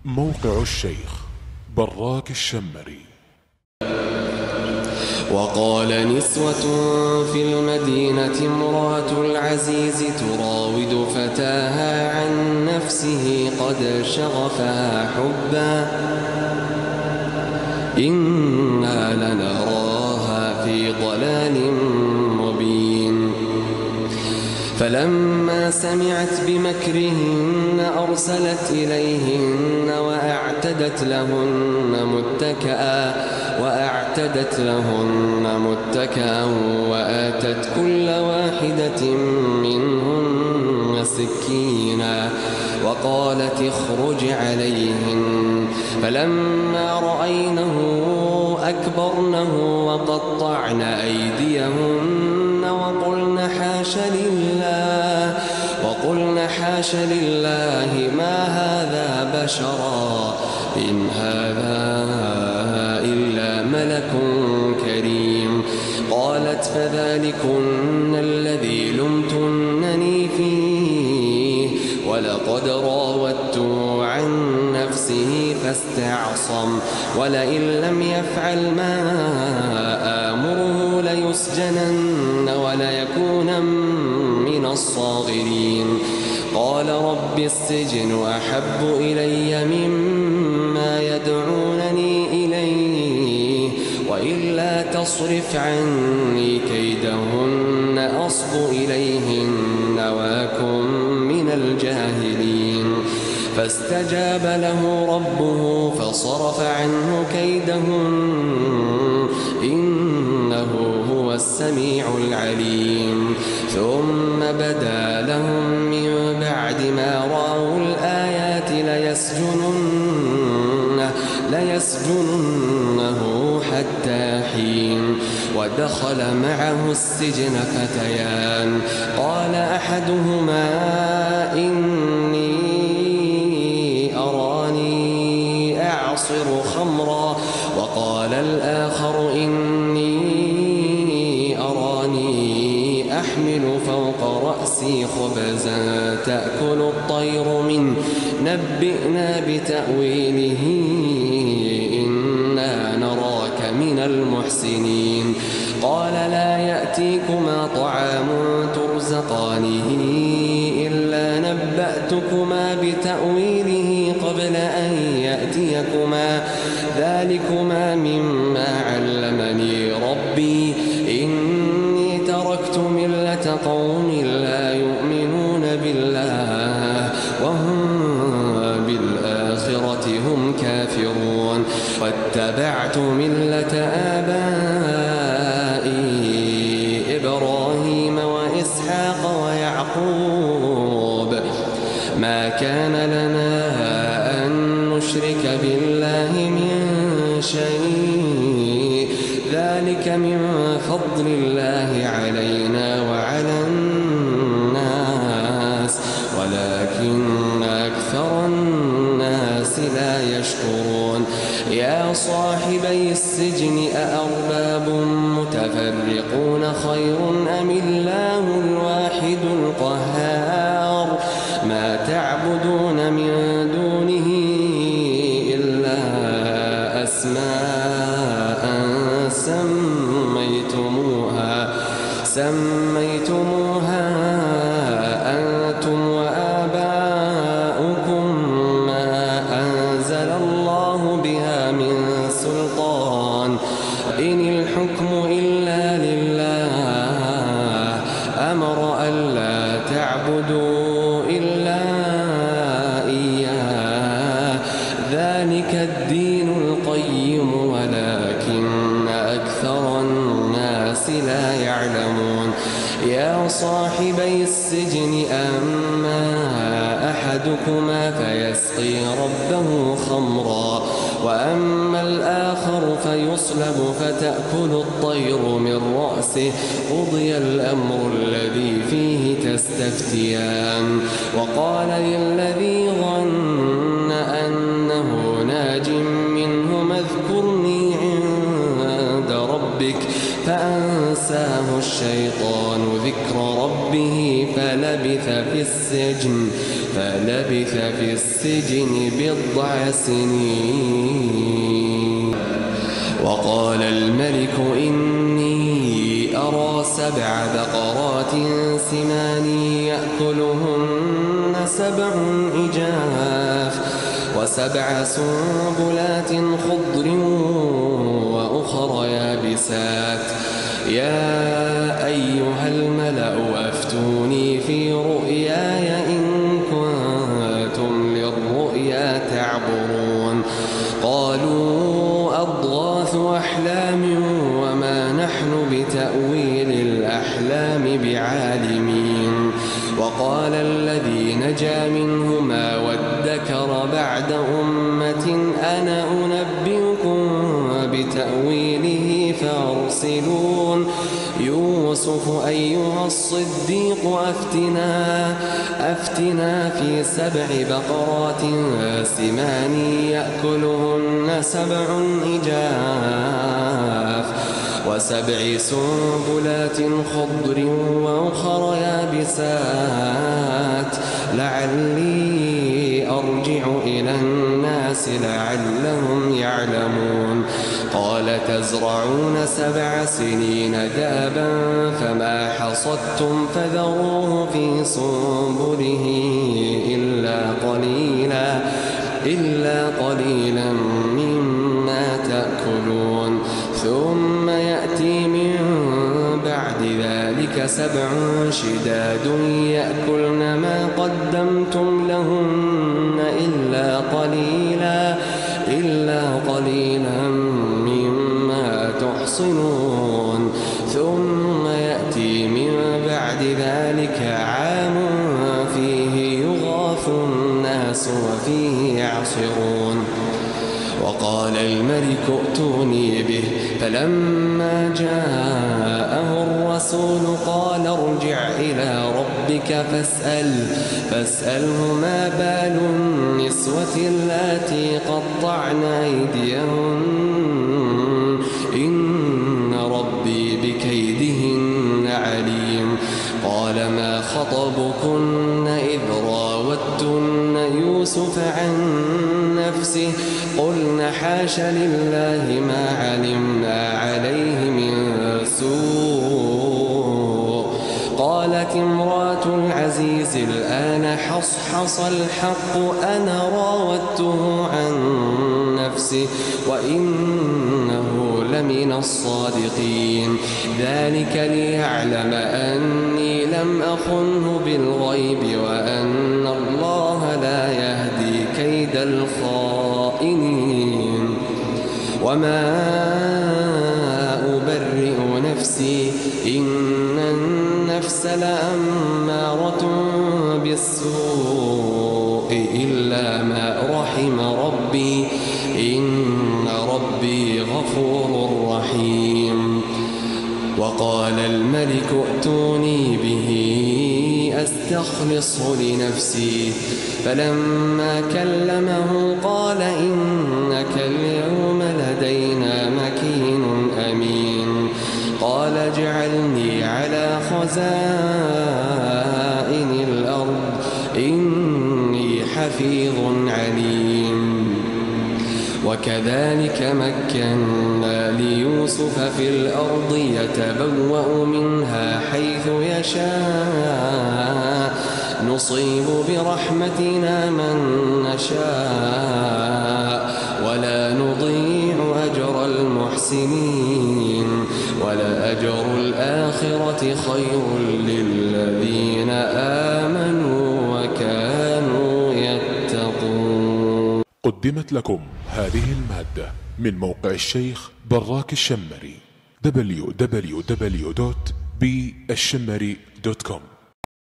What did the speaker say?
موقع الشيخ براك الشمري. وقال نسوة في المدينة امرأة العزيز تراود فتاها عن نفسه قد شغفها حبا إنا لنراها في ضلال مبين. فلما سمعت بمكرهن أرسلت إليهن وأعتدت لهن متكأ وآتت كل واحدة منهن سكينا وقالت اخرج عليهن. فلما رأينه أكبرنه وقطعن أيديهن وقلن حاش لله ما هذا بشرا إن هذا إلا ملك كريم. قالت فذلكن الذي لمتنني فيه ولقد راودته عن نفسه فاستعصم ولئن لم يفعل ما آمره ليسجنن وليكون من الصاغرين. قال رب السجن أحب إلي مما يدعونني إليه وإلا تصرف عني كيدهن أصب إليهن وأكن من الجاهلين. فاستجاب له ربه فصرف عنه كيدهن إنه هو السميع العليم. ثم بدا لهم من بعد ما رأوا الآيات ليسجننه حتى حين. ودخل معه السجن فتيان قال أحدهما إني أراني أعصر خمرا وقال الآخر إني أراني أحمل فوق رأسي خبزا تأكل الطير منه نبئنا بتأويله إنا نراك من المحسنين. قال لا يأتيكما طعام ترزقانه إلا نبأتكما بتأويله قبل أن يأتيكما ذلكما مما علمني ربي إني تركت ملة قوم لا يؤمنون بالله وهم بالآخرة هم كافرون واتبعت ملة آبائي إبراهيم وإسحاق ويعقوب ما كان لنا أن نشرك بالله من شيء ذلك من فضل الله علينا وعلى الناس ولكن أكثر الناس لا يشكرون. يا صاحبي السجن أأرباب متفرقون خير أم الله الواحد القهار ما تعبدون من دونه إلا أسماء سميتموها أنتم وآباؤكم ما أنزل الله بها من سلطان إن الحكم إلا لله أمر ألا تعبدوا إلا إياه ذلك الدين القيم ولكن أكثر الناس لا يعلمون. يا صاحبي السجن أما أحدكما فيسقي ربه خمرا وأما الآخر فيصلب فتأكل الطير من رأسه قضي الأمر الذي فيه تستفتيان. وقال للذي ظن أنه ناج منهما اذكرني عند ربك فأنساه فأنساه الشيطان ذكر ربه فلبث في السجن 9 سنين. وقال الملك إني أرى 7 بقرات سمان يأكلهن 7 عجاف و7 سنبلات خضر وأخر يابسات. يا أيها الملأ أفتوني في رؤياي إن كنتم للرؤيا تعبرون. قالوا أضغاث أحلام وما نحن بتأويل الأحلام بعالمين. وقال الذي نجا منهما وادكر بعد أمة أنا أنبئكم بتأويله فأرسلون. يوسف أيها الصديق أفتنا في 7 بقرات سمان يأكلهن 7 عجاف و7 سنبلات خضر وأخر يابسات لعلي أرجع إلى الناس لعلهم يعلمون. قال تزرعون 7 سنين دابا فما حصدتم فذروه في سنبله إلا قليلا مما تأكلون. ثم يأتي من بعد ذلك 7 شداد يأكلن ما قدمتم لهن إلا قليلا مما تحصنون. ثم يأتي من بعد ذلك عام فيه يغاث الناس وفيه يعصرون. وقال الملك ائتوني به فلما جاءه الرسول قال ارجع إلى ربك فاسأله ما بال النسوة اللاتي قطعن أيديهن إن ربي بكيدهن عليم. قال ما خطبكن إذ راوتن يوسف عن نفسه قلن حاش لله ما علمنا عليه من سوء. قالت امرأة العزيز الآن حصحص الحق أنا راودته عن نفسه وإنه لمن الصادقين. ذلك ليعلم أني لم أخنه بالغيب وأن الله لا يهدي كيد الخائنين. وما أبرئ نفسي إن النفس لأمارة بالسوء إلا ما رحم ربي إن ربي غفور رحيم. وقال الملك ائتوني به أستخلصه لنفسي. فلما كلمه قال إنك اليوم لدينا مكين أمين. قال اجعلني على خزائن الأرض إني حفيظ عليم. وكذلك مكنا ليوسف في الأرض يتبوأ منها حيث يشاء نصيب برحمتنا من نشاء ولا نضيع أجر المحسنين ولأجر الآخرة خير للذين آمنوا وكانوا يتقون. قدمت لكم هذه المادة من موقع الشيخ براك الشمري www.بالشمري.com.